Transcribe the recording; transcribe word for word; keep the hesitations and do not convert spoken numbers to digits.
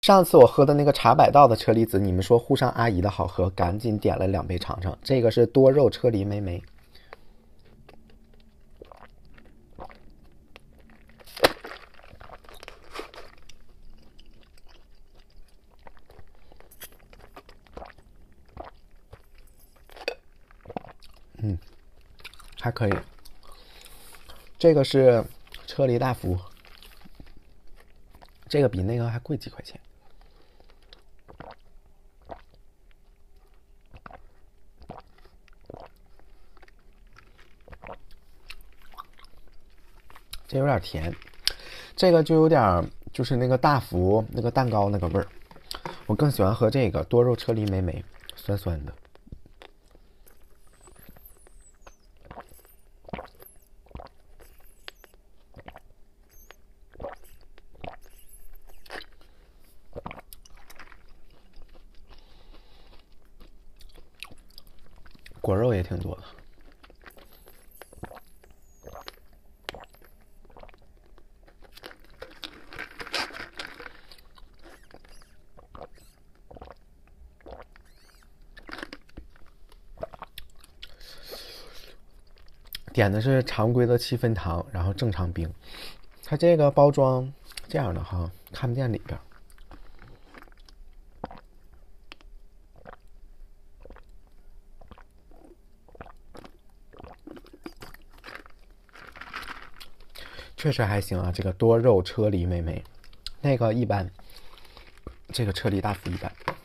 上次我喝的那个茶百道的车厘子，你们说沪上阿姨的好喝，赶紧点了两杯尝尝。这个是多肉车厘梅梅。嗯，还可以。这个是车厘大福，这个比那个还贵几块钱。这有点甜，这个就有点就是那个大福那个蛋糕那个味儿。我更喜欢喝这个多肉车厘梅梅，酸酸的。果肉也挺多的。点的是常规的七分糖，然后正常冰。它这个包装这样的哈，看不见里边。确实还行啊，这个多肉车厘梅梅，那个一般，这个车厘大福一般。